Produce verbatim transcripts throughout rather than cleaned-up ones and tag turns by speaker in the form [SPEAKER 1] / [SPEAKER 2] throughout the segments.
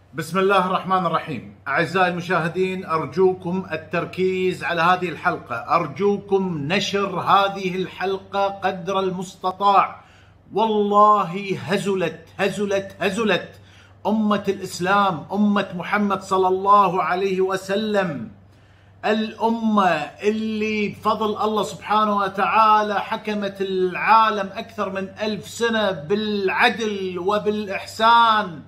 [SPEAKER 1] بسم الله الرحمن الرحيم. أعزائي المشاهدين، أرجوكم التركيز على هذه الحلقة، أرجوكم نشر هذه الحلقة قدر المستطاع. والله هزلت هزلت هزلت أمة الإسلام، أمة محمد صلى الله عليه وسلم، الأمة اللي بفضل الله سبحانه وتعالى حكمت العالم أكثر من ألف سنة بالعدل وبالإحسان.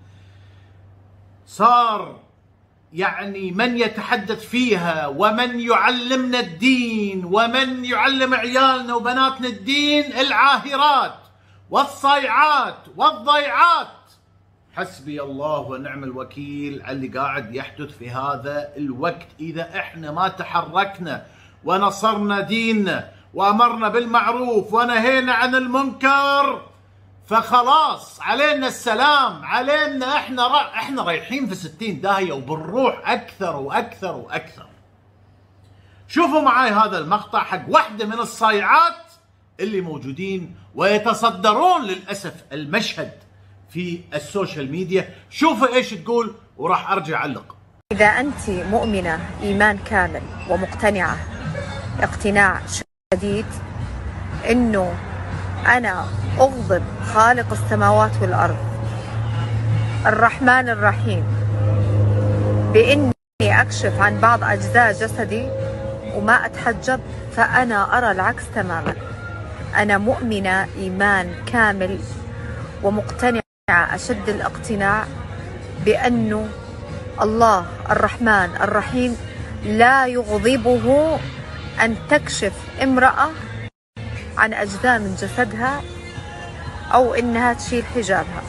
[SPEAKER 1] صار يعني من يتحدث فيها ومن يعلمنا الدين ومن يعلم عيالنا وبناتنا الدين العاهرات والصيعات والضيعات. حسبي الله ونعم الوكيل على اللي قاعد يحدث في هذا الوقت. إذا إحنا ما تحركنا ونصرنا ديننا وأمرنا بالمعروف ونهينا عن المنكر فخلاص علينا السلام، علينا احنا را... احنا رايحين في ستين داهية وبنروح اكثر واكثر واكثر. شوفوا معاي هذا المقطع حق واحدة من الصايعات اللي موجودين ويتصدرون للأسف المشهد في السوشيال ميديا. شوفوا ايش تقول وراح ارجع اعلق.
[SPEAKER 2] إذا أنت مؤمنة إيمان كامل ومقتنعة اقتناع شديد إنه أنا أغضب خالق السماوات والأرض الرحمن الرحيم بإني أكشف عن بعض أجزاء جسدي وما أتحجب، فأنا أرى العكس تماما. أنا مؤمنة إيمان كامل ومقتنعة أشد الاقتناع بأنه الله الرحمن الرحيم لا يغضبه أن تكشف امرأة عن أجزاء من جسدها أو إنها تشيل حجابها.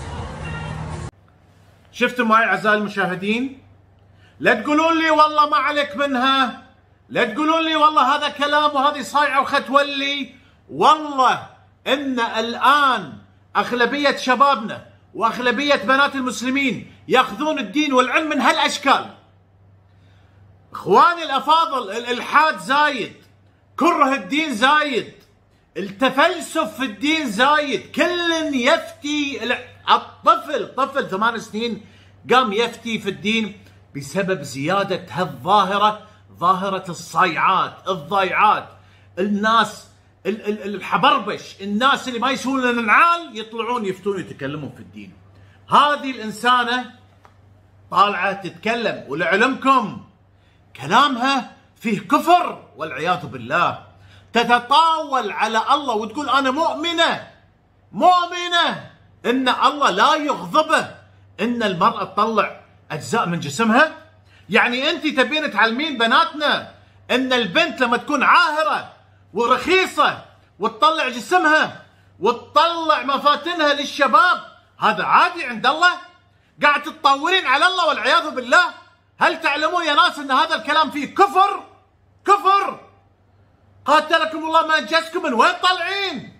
[SPEAKER 1] شفتوا معي أعزائي المشاهدين؟ لا تقولون لي والله ما عليك منها، لا تقولون لي والله هذا كلام وهذه صايعة وختولي. والله إن الآن أغلبية شبابنا وأغلبية بنات المسلمين يأخذون الدين والعلم من هالأشكال. إخواني الأفاضل، الإلحاد زايد، كره الدين زايد، التفلسف في الدين زايد، كل يفتي. الطفل طفل ثمان سنين قام يفتي في الدين بسبب زيادة هالظاهرة، ظاهرة الصيعات الضيعات، الناس الحبربش، الناس اللي ما يسوون لنا نعال يطلعون يفتون يتكلمون في الدين. هذه الإنسانة طالعة تتكلم ولعلمكم كلامها فيه كفر والعياذ بالله. تتطاول على الله وتقول أنا مؤمنة مؤمنة إن الله لا يغضبه إن المرأة تطلع أجزاء من جسمها. يعني أنت تبين تعلمين بناتنا إن البنت لما تكون عاهرة ورخيصة وتطلع جسمها وتطلع مفاتنها للشباب هذا عادي عند الله؟ قاعد تتطاولين على الله والعياذ بالله. هل تعلمون يا ناس إن هذا الكلام فيه كفر؟ كفر. قاتلكم الله ما انجزكم، من وين طالعين؟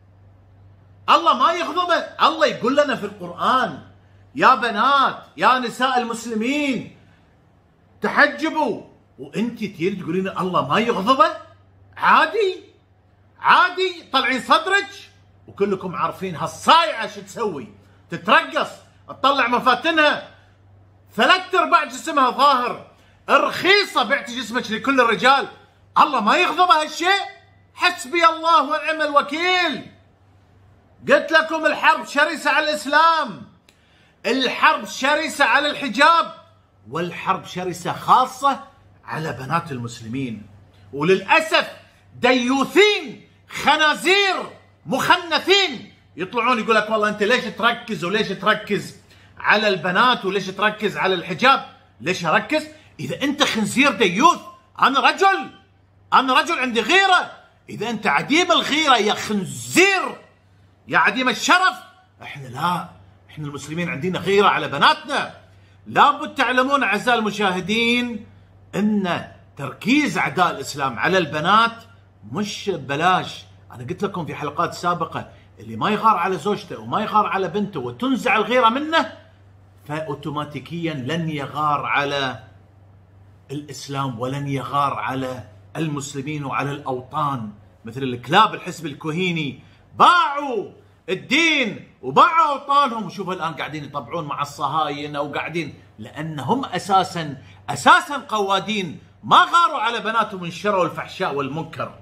[SPEAKER 1] الله ما يغضبه. الله يقول لنا في القرآن يا بنات يا نساء المسلمين تحجبوا، وانت تيجي تقولين الله ما يغضبه؟ عادي عادي طلعين صدرك. وكلكم عارفين هالصايعة شو تسوي، تترقص تطلع مفاتنها ثلاث ارباع جسمها ظاهر، رخيصة بعتي جسمك لكل الرجال. الله ما يغضب هالشيء؟ حسبي الله ونعم الوكيل. قلت لكم الحرب شرسة على الإسلام، الحرب شرسة على الحجاب، والحرب شرسة خاصة على بنات المسلمين. وللأسف ديوثين خنازير مخنثين يطلعون يقول لك والله أنت ليش تركز وليش تركز على البنات وليش تركز على الحجاب؟ ليش أركز؟ إذا أنت خنزير ديوث، أنا رجل، أنا رجل عندي غيرة. إذا أنت عديم الغيرة يا خنزير يا عديم الشرف، إحنا لا، إحنا المسلمين عندنا غيرة على بناتنا. لابد تعلمون أعزائي المشاهدين أن تركيز أعداء الإسلام على البنات مش ببلاش. أنا قلت لكم في حلقات سابقة اللي ما يغار على زوجته وما يغار على بنته وتنزع الغيرة منه فأوتوماتيكيا لن يغار على الإسلام ولن يغار على المسلمين وعلى الأوطان. مثل الكلاب الحزب الكوهيني باعوا الدين وباعوا اوطانهم، وشوفوا الان قاعدين يطبعون مع الصهاينه وقاعدين، لانهم اساسا اساسا قوادين ما غاروا على بناتهم انشروا الفحشاء والمنكر.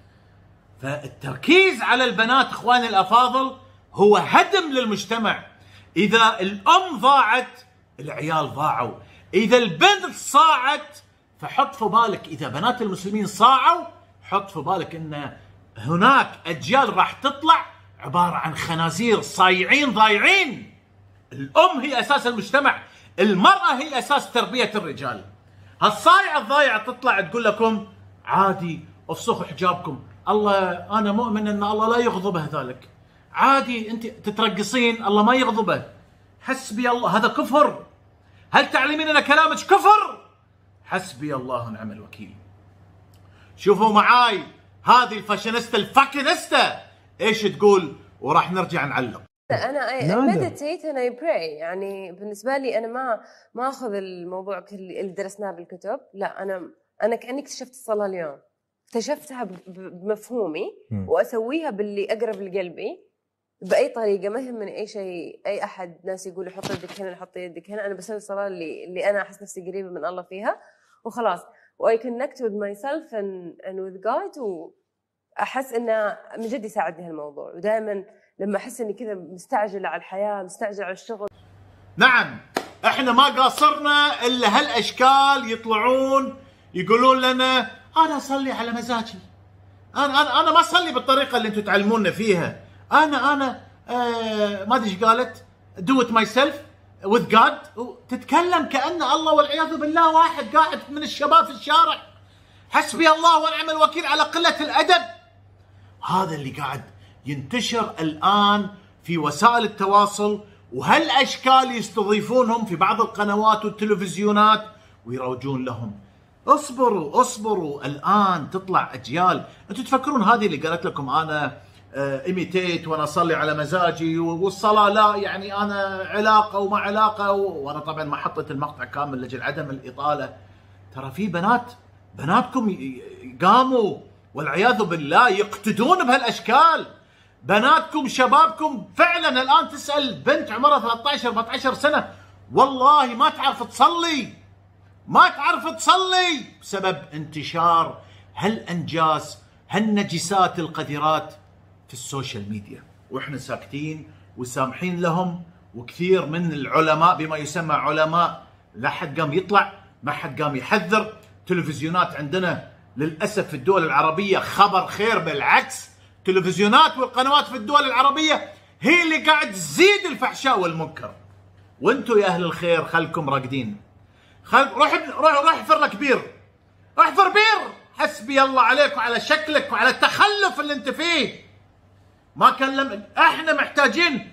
[SPEAKER 1] فالتركيز على البنات اخواني الافاضل هو هدم للمجتمع. اذا الام ضاعت العيال ضاعوا، اذا البنت صاعت فحط في بالك اذا بنات المسلمين صاعوا حط في بالك ان هناك اجيال راح تطلع عباره عن خنازير صايعين ضايعين. الام هي اساس المجتمع، المراه هي اساس تربيه الرجال. هالصايعه الضايعه تطلع تقول لكم عادي افسخوا حجابكم، الله انا مؤمن ان الله لا يغضبه ذلك، عادي انت تترقصين الله ما يغضبه، حسبي الله. هذا كفر. هل تعلمين ان كلامك كفر؟ حسبي الله ونعم الوكيل. شوفوا معاي هذه الفاشينيستا الفاكينيستا ايش تقول وراح نرجع نعلق.
[SPEAKER 3] انا اي مديتيت انا براي، يعني بالنسبه لي انا ما ما اخذ الموضوع اللي درسناه بالكتب، لا انا انا كاني اكتشفت الصلاه اليوم، اكتشفتها بمفهومي واسويها باللي اقرب لقلبي باي طريقه، ما يهمني اي شيء اي احد ناس يقولوا حط يدك هنا حط يدك هنا، انا بسوي الصلاه اللي اللي انا احس نفسي قريبه من الله فيها وخلاص. واي كونكت وذ ماي سيلف اند وذ جاد، واحس انه من جد يساعدني هالموضوع. ودائما لما احس اني كذا مستعجله على الحياه مستعجله على الشغل،
[SPEAKER 1] نعم احنا ما قاصرنا الا هالاشكال يطلعون يقولون لنا انا اصلي على مزاجي، انا انا انا ما اصلي بالطريقه اللي انتم تعلمونا فيها، انا انا آه ما ادري ايش قالت do it myself with God، تتكلم كأن الله والعياذ بالله واحد قاعد من الشباب في الشارع. حسبي الله ونعم الوكيل على قله الادب. هذا اللي قاعد ينتشر الآن في وسائل التواصل، وهالأشكال يستضيفونهم في بعض القنوات والتلفزيونات ويروجون لهم. اصبروا اصبروا، الآن تطلع أجيال. أنتم تفكرون هذه اللي قالت لكم أنا إيميتيت وأنا أصلي على مزاجي والصلاة لا يعني أنا علاقة وما علاقة، وأنا طبعا ما حطيت المقطع كامل لأجل عدم الإطالة. ترى في بنات بناتكم قاموا والعياذ بالله يقتدون بهالاشكال. بناتكم شبابكم فعلا الان تسال بنت عمرها ثلاثة عشر أربعة عشر سنه والله ما تعرف تصلي، ما تعرف تصلي بسبب انتشار هالانجاس هالنجسات القذرات في السوشيال ميديا، واحنا ساكتين وسامحين لهم. وكثير من العلماء بما يسمى علماء لا حد قام يطلع، ما حد قام يحذر. تلفزيونات عندنا للأسف في الدول العربية خبر خير، بالعكس تلفزيونات والقنوات في الدول العربية هي اللي قاعد تزيد الفحشاء والمنكر. وانتم يا أهل الخير خلكم راقدين. خل... روح روح روح احفر لك بير، احفر بير. حسبي الله عليك وعلى شكلك وعلى التخلف اللي انت فيه. ما كلم. احنا محتاجين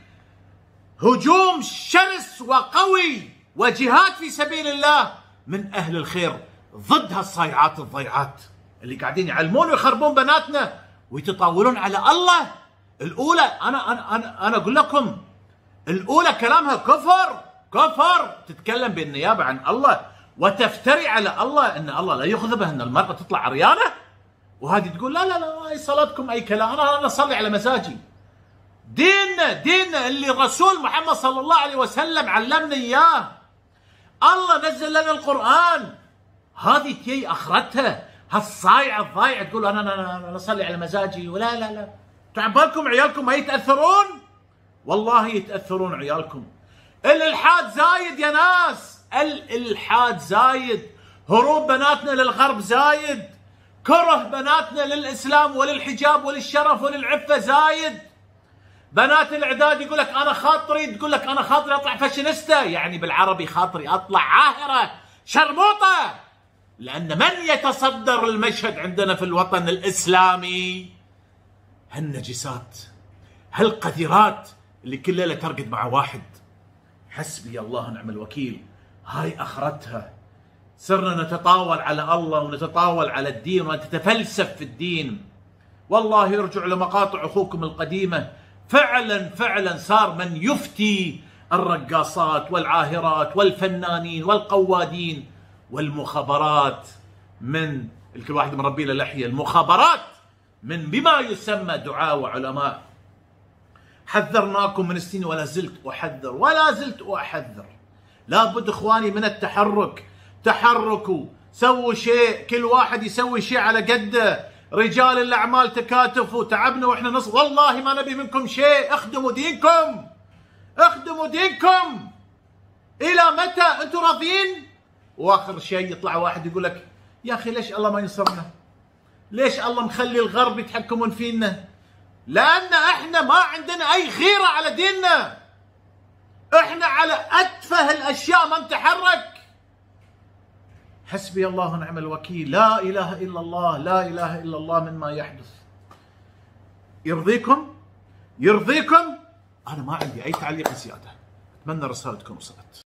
[SPEAKER 1] هجوم شرس وقوي وجهاد في سبيل الله من أهل الخير ضد هالصايعات الضيعات اللي قاعدين يعلمون ويخربون بناتنا ويتطاولون على الله. الاولى انا انا انا انا اقول لكم الاولى كلامها كفر كفر، تتكلم بالنيابه عن الله وتفتري على الله ان الله لا يغضبه ان المراه تطلع عريانه، وهذه تقول لا لا لا هاي صلاتكم اي كلام، انا انا اصلي على مزاجي. ديننا ديننا اللي الرسول محمد صلى الله عليه وسلم علمنا اياه، الله نزل لنا القران. هذه تي اخرتها هالصايعه الضايعه تقول انا انا انا اصلي على مزاجي، ولا لا لا تعبالكم عيالكم ما يتاثرون، والله يتاثرون عيالكم. الالحاد زايد يا ناس، الالحاد زايد، هروب بناتنا للغرب زايد، كره بناتنا للاسلام وللحجاب وللشرف وللعفه زايد. بنات الاعداد يقول لك انا خاطري، تقول لك انا خاطري اطلع فاشينيستا، يعني بالعربي خاطري اطلع عاهره شرموطه. لأن من يتصدر المشهد عندنا في الوطن الإسلامي هالنجسات هالقذرات اللي كل ليلة ترقد مع واحد. حسبي الله ونعم الوكيل. هاي أخرتها. صرنا نتطاول على الله ونتطاول على الدين ونتفلسف في الدين. والله يرجع لمقاطع أخوكم القديمة، فعلا فعلا صار من يفتي الرقاصات والعاهرات والفنانين والقوادين والمخابرات، من الكل واحد مربي له لحيه، المخابرات من بما يسمى دعاة وعلماء. حذرناكم من سنين ولا زلت احذر ولا زلت احذر. لابد اخواني من التحرك، تحركوا، سووا شيء، كل واحد يسوي شيء على قده. رجال الاعمال تكاتفوا، تعبنا واحنا نص، والله ما نبي منكم شيء، اخدموا دينكم، اخدموا دينكم. الى متى انتم راضيين؟ واخر شيء يطلع واحد يقول لك يا اخي ليش الله ما ينصرنا؟ ليش الله مخلي الغرب يتحكمون فينا؟ لان احنا ما عندنا اي غيره على ديننا. احنا على اتفه الاشياء ما نتحرك. حسبي الله ونعم الوكيل، لا اله الا الله، لا اله الا الله مما يحدث. يرضيكم؟ يرضيكم؟ انا ما عندي اي تعليق زياده. اتمنى رسالتكم وصلت.